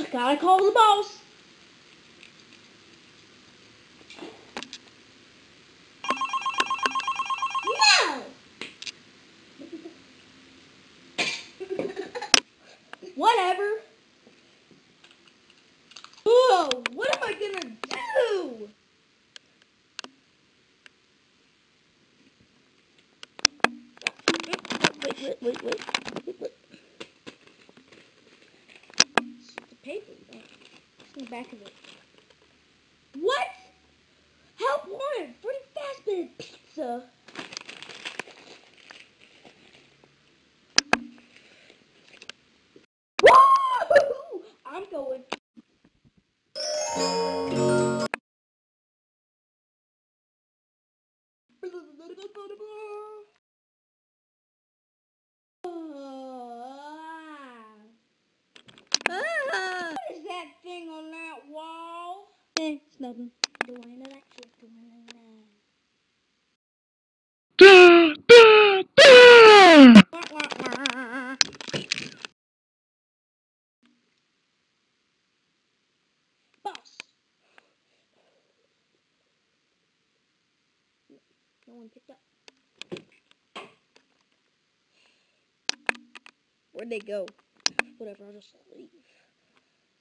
Gotta call the boss. No! Whatever. Whoa, what am I gonna do? Wait. It's the paper. It's in the back of it. What? Help wanted. Pretty fast bit pizza. Woo! I'm going. What is that thing on that wall? It's nothing. Don't want to that shit. Don't want to Boss. No one picked up. Where'd they go? Whatever, I'll just leave.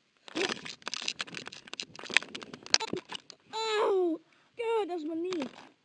Oh! God, that's my knee.